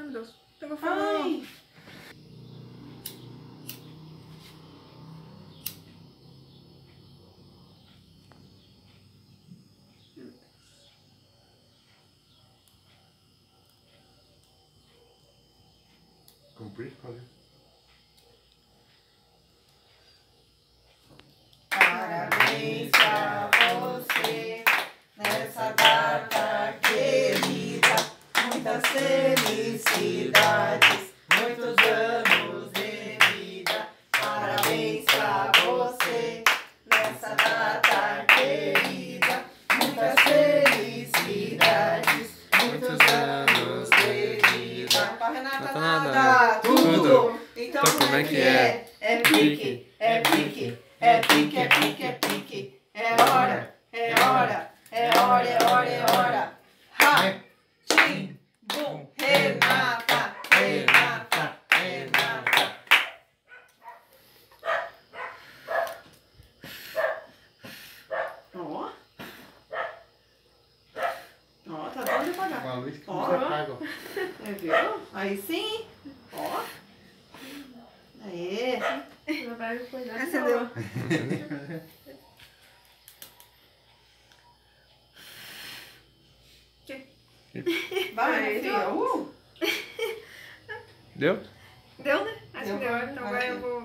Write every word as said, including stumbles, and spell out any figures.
meu Deus. Pegou fogo. Ai. Cumprir, fazer. Parabéns pra você nessa data querida. Muitas felicidades, muitos anos de vida. Parabéns pra você nessa data querida. Muitas felicidades, muitos anos de vida. Pra Renata nada, tudo. Então como é que é? É pique, é pique. É pique, é pique, é pique. É hora, é hora, é hora, é hora, é hora. Ha! Tim! Bum! Renata! Renata! Renata! Ó. Ó, tá dando devagar. Com a luz que Ó. você apaga, ó. É, viu? Aí sim. Ó. Aê. Acendeu. Vai, minha filha. Uh. Deu? Deu, né? Acho Deu. que deu. Então agora eu vou